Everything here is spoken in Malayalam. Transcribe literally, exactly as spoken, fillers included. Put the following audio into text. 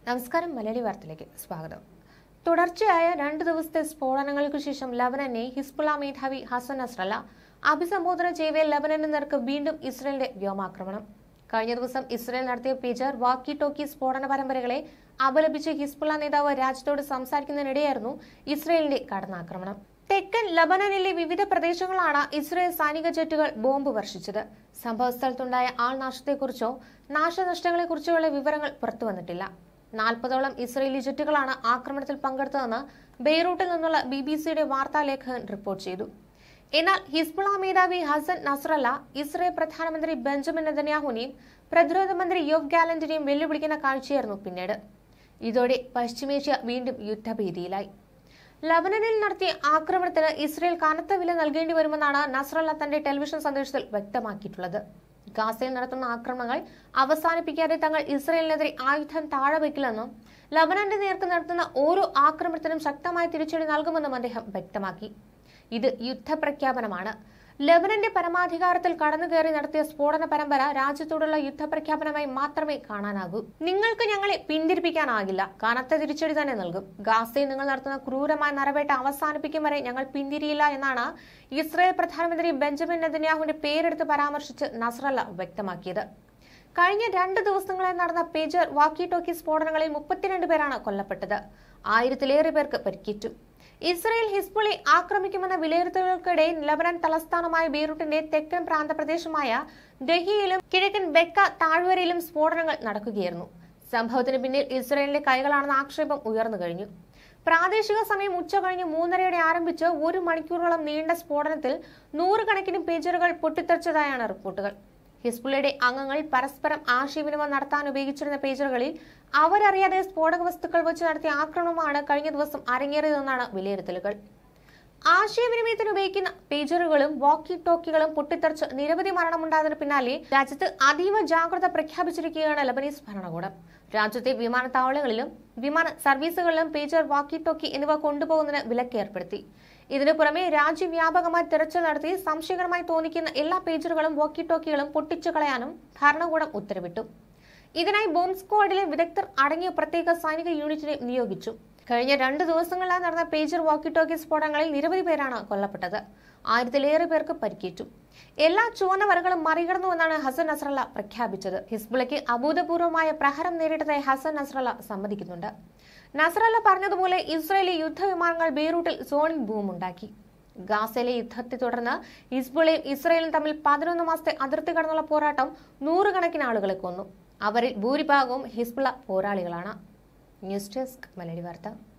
നമസ്കാരം. മലയാളി വാർത്തയിലേക്ക് സ്വാഗതം. തുടർച്ചയായ രണ്ട് ദിവസത്തെ സ്ഫോടനങ്ങൾക്ക് ശേഷം ലബനനെ ഹിസ്ബുള്ള മേധാവി ഹസൻ നസ്രല്ല അഭിസംബോധന ചെയ്യവേ ലബനന് നേർക്ക് വീണ്ടും ഇസ്രയേലിന്റെ വ്യോമാക്രമണം. കഴിഞ്ഞ ദിവസം ഇസ്രയേൽ നടത്തിയ പേജർ വാക്കി ടോക്കി സ്ഫോടന പരമ്പരകളെ അപലപിച്ച് ഹിസ്ബുള്ള നേതാവ് രാജ്യത്തോട് സംസാരിക്കുന്നതിനിടെയായിരുന്നു ഇസ്രയേലിന്റെ കടന്നാക്രമണം. തെക്കൻ ലബനനിലെ വിവിധ പ്രദേശങ്ങളാണ് ഇസ്രയേൽ സൈനിക ജെറ്റുകൾ ബോംബ് വർഷിച്ചത്. സംഭവസ്ഥലത്തുണ്ടായ ആൾനാശത്തെക്കുറിച്ചോ നാശനഷ്ടങ്ങളെക്കുറിച്ചോ വിവരങ്ങൾ പുറത്തുവന്നിട്ടില്ല. നാൽപ്പതോളം ഇസ്രയേലി ജെറ്റുകളാണ് ആക്രമണത്തിൽ പങ്കെടുത്തതെന്ന് ബെയ്റൂട്ടിൽ നിന്നുള്ള ബി ബി സിയുടെ വാർത്താലേഖകൻ റിപ്പോർട്ട് ചെയ്തു. എന്നാൽ ഹിസ്ബുള്ള മേധാവി ഹസൻ നസ്രല്ല ഇസ്രയേൽ പ്രധാനമന്ത്രി ബെഞ്ചമിൻ നെതന്യാഹുവിനെയും പ്രതിരോധ മന്ത്രി യോവ് ഗാലന്റിനെയും വെല്ലുവിളിക്കുന്ന കാഴ്ചയായിരുന്നു പിന്നീട്. ഇതോടെ പശ്ചിമേഷ്യ വീണ്ടും യുദ്ധഭീതിയിലായി. ലബനനിൽ നടത്തിയ ആക്രമണത്തിന് ഇസ്രയേൽ കനത്ത വില നൽകേണ്ടി വരുമെന്നാണ് നസ്രല്ല തന്റെ ടെലിവിഷൻ സന്ദേശത്തിൽ വ്യക്തമാക്കിയിട്ടുള്ളത്. ഗാസയിൽ നടത്തുന്ന ആക്രമണങ്ങൾ അവസാനിപ്പിക്കാതെ തങ്ങൾ ഇസ്രയേലിനെതിരെ ആയുധം താഴെ വയ്ക്കില്ലെന്നും ലബനന്റെ നേർക്ക് നടത്തുന്ന ഓരോ ആക്രമണത്തിനും ശക്തമായ തിരിച്ചടി നൽകുമെന്നും അദ്ദേഹം വ്യക്തമാക്കി. ഇത് യുദ്ധപ്രഖ്യാപനമാണ്. ലബനന്റെ പരമാധികാരത്തിൽ കടന്നുകയറി നടത്തിയ സ്ഫോടന പരമ്പര രാജ്യത്തോടുള്ള യുദ്ധപ്രഖ്യാപനമായി മാത്രമേ കാണാനാകൂ. നിങ്ങൾക്ക് ഞങ്ങളെ പിന്തിരിപ്പിക്കാനാകില്ല. കനത്ത തിരിച്ചടി തന്നെ നൽകും. ഗാസയിൽ നിങ്ങൾ നടത്തുന്ന ക്രൂരമായ നരവേട്ട അവസാനിപ്പിക്കും വരെ ഞങ്ങൾ പിന്തിരിയില്ല എന്നാണ് ഇസ്രായേൽ പ്രധാനമന്ത്രി ബെഞ്ചമിൻ നെതന്യാഹുവിന്റെ പേരെടുത്ത് പരാമർശിച്ച് നസ്രല്ല വ്യക്തമാക്കിയത്. കഴിഞ്ഞ രണ്ട് ദിവസങ്ങളായി നടന്ന പേജർ വാക്കി ടോക്കി സ്ഫോടനങ്ങളിൽ മുപ്പത്തിരണ്ട് പേരാണ് കൊല്ലപ്പെട്ടത്. ആയിരത്തിലേറെ പേർക്ക് പരിക്കേറ്റു. ഇസ്രയേൽ ഹിസ്ബുളെ ആക്രമിക്കുമെന്ന വിലയിരുത്തലുകൾക്കിടെ ലബനൻ തലസ്ഥാനമായ ബെയ്റൂട്ടിന്റെ തെക്കൻ പ്രാന്തപ്രദേശമായ ദഹിയയിലും കിഴക്കൻ ബെക്ക താഴ്വരയിലും സ്ഫോടനങ്ങൾ നടക്കുകയായിരുന്നു. സംഭവത്തിന് പിന്നിൽ ഇസ്രയേലിന്റെ കൈകളാണെന്ന ആക്ഷേപം ഉയർന്നു കഴിഞ്ഞു. പ്രാദേശിക സമയം ഉച്ച കഴിഞ്ഞ് മൂന്നരയോടെ ആരംഭിച്ച് ഒരു മണിക്കൂറോളം നീണ്ട സ്ഫോടനത്തിൽ നൂറുകണക്കിന് പേജറുകൾ പൊട്ടിത്തെറിച്ചതായാണ് റിപ്പോർട്ടുകൾ. ഹിസ്ബുള്ളയുടെ അംഗങ്ങൾ പരസ്പരം ആശയവിനിമയം നടത്താൻ ഉപയോഗിച്ചിരുന്ന പേജറുകളിൽ അവരറിയാതെ സ്ഫോടക വസ്തുക്കൾ വെച്ച് നടത്തിയ ആക്രമണമാണ് കഴിഞ്ഞ ദിവസം അരങ്ങേറിയതെന്നാണ് വിലയിരുത്തലുകൾ. ആശയവിനിമയത്തിന് ഉപയോഗിക്കുന്ന പേജറുകളും വാക്കി ടോക്കികളും പൊട്ടിത്തെറിച്ച് നിരവധി മരണമുണ്ടായതിനു പിന്നാലെ രാജ്യത്ത് അതീവ ജാഗ്രത പ്രഖ്യാപിച്ചിരിക്കുകയാണ് ലബനീസ് ഭരണകൂടം. രാജ്യത്തെ വിമാനത്താവളങ്ങളിലും വിമാന സർവീസുകളിലും പേജർ വാക്കി ടോക്കി എന്നിവ കൊണ്ടുപോകുന്നതിന് വിലക്ക് ഏർപ്പെടുത്തി. ഇതിനു പുറമെ രാജ്യവ്യാപകമായി തിരച്ചിൽ നടത്തി സംശയകരമായി തോന്നിക്കുന്ന എല്ലാ പേജറുകളും വാക്കി ടോക്കികളും പൊട്ടിച്ചു കളയാനും ഭരണകൂടം ഉത്തരവിട്ടു. ഇതിനായി ബോംബ് സ്ക്വാഡിലെ വിദഗ്ധർ അടങ്ങിയ പ്രത്യേക സൈനിക യൂണിറ്റിനെ നിയോഗിച്ചു. കഴിഞ്ഞ രണ്ട് ദിവസങ്ങളിലായി നടന്ന പേജർ വാക്കി ടോക്കി സ്ഫോടനങ്ങളിൽ നിരവധി പേരാണ് കൊല്ലപ്പെട്ടത്. ആയിരത്തിലേറെ പേർക്ക് പരിക്കേറ്റു. എല്ലാ ചുവന്ന വരകളും മറികടന്നുവെന്നാണ് ഹസൻ നസ്രല്ല പ്രഖ്യാപിച്ചത്. ഹിസ്ബുള്ളയ്ക്ക് അഭൂതപൂർവമായ പ്രഹരം നേരിട്ടതായി ഹസൻ നസ്രല്ല സമ്മതിക്കുന്നുണ്ട്. നസ്രല്ല പറഞ്ഞതുപോലെ ഇസ്രായേലി യുദ്ധവിമാനങ്ങൾ ബെയ്റൂട്ടിൽ സോണിംഗ് ബൂം ഉണ്ടാക്കി. ഗാസയിലെ യുദ്ധത്തെ തുടർന്ന് ഹിസ്ബുള്ളയും ഇസ്രായേലും തമ്മിൽ പതിനൊന്ന് മാസത്തെ അതിർത്തി കടന്നുള്ള പോരാട്ടം നൂറുകണക്കിന് ആളുകളെ കൊന്നു. അവരിൽ ഭൂരിഭാഗവും ഹിസ്ബുള്ള പോരാളികളാണ്. ന്യൂസ് ഡെസ്ക് മലയാളി വാർത്ത.